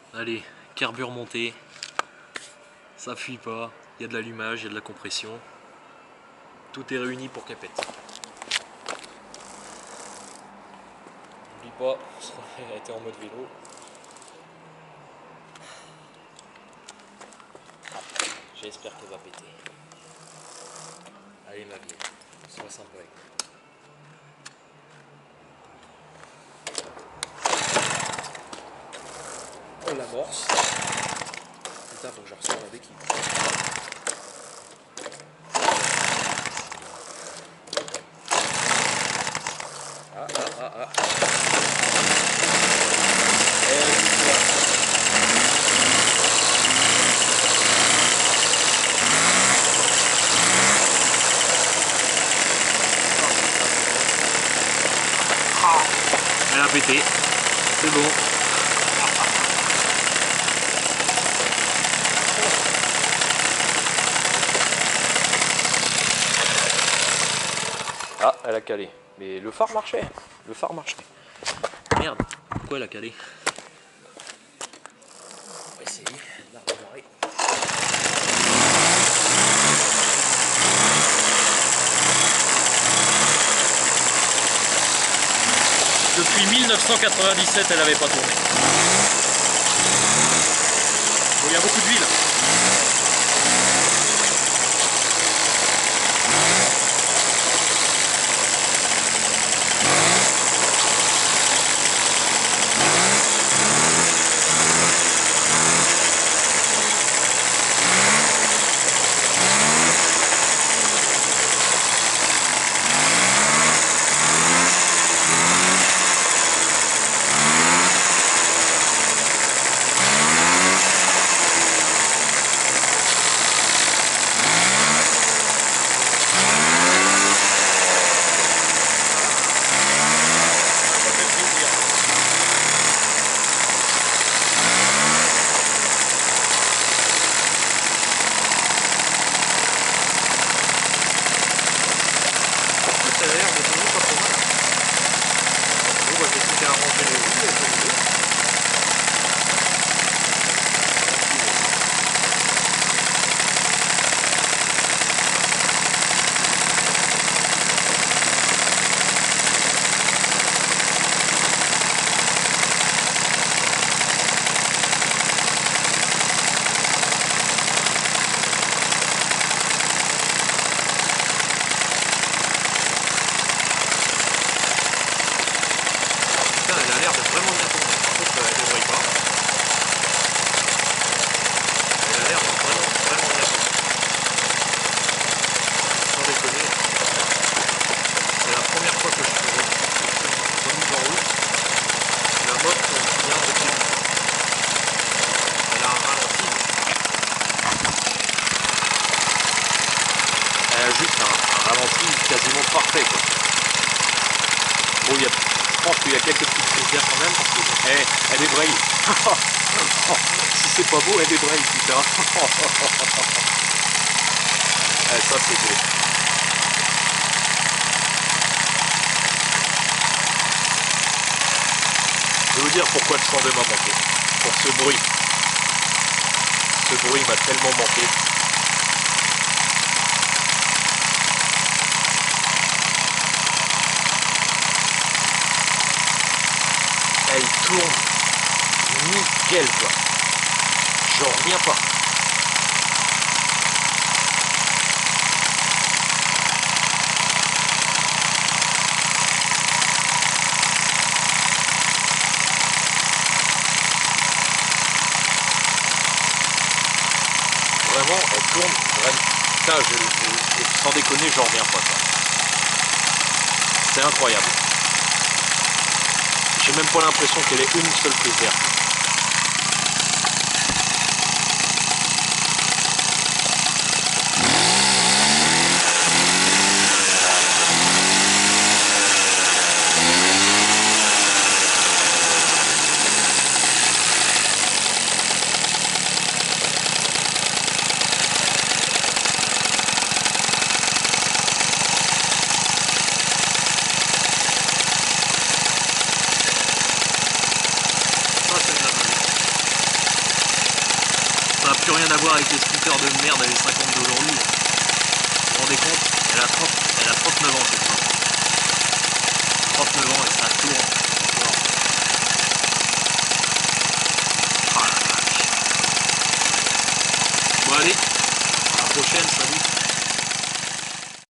Allez, carbure monté, ça fuit pas, il y a de l'allumage, il y a de la compression. Tout est réuni pour qu'elle pète. N'oublie pas, elle était en mode vélo. J'espère qu'elle va péter. Allez ma vieille, sois sympa avec moi. On l'amorce. Putain, faut que je ressors la béquille. Ah. Elle a pété, c'est bon. Ah, elle a calé. Mais le phare marchait. Le phare marchait. Merde, pourquoi elle a calé? On va essayer de la redémarrer. Depuis 1997, elle n'avait pas tourné. Bon, il y a beaucoup d'huile. Ça a l'air de toujours pas trop mal. Bon, bah, j'ai qu'à arranger les roues et tout. Elle a l'air de vraiment bien tourner. Par contre, elle débraye pas. Elle a l'air de vraiment bien tourner. Sans déconner. C'est la première fois que je fais une remise en route. La moto tourne bien depuis. Elle a un ralenti. Elle a juste un ralenti quasiment parfait, quoi. Bon, je pense qu'il y a quelques petites choses bien quand même parce que elle débraye. Si c'est pas beau, elle débraye, putain. Ça c'est beau. Je vais vous dire pourquoi le 102 m'a manqué. Pour ce bruit. Ce bruit m'a tellement manqué. Elle tourne nickel, quoi. J'en reviens pas. Vraiment, elle tourne vraiment. Putain, sans déconner, j'en reviens pas, quoi. C'est incroyable. J'ai même pas l'impression qu'elle ait une seule prise d'air. plus rien à voir avec les scooters de merde avec 50 d'aujourd'hui. Vous vous rendez compte? Elle a 39 ans cette fois. 39 ans et ça tourne. Ah la vache. Bon allez, à la prochaine, salut.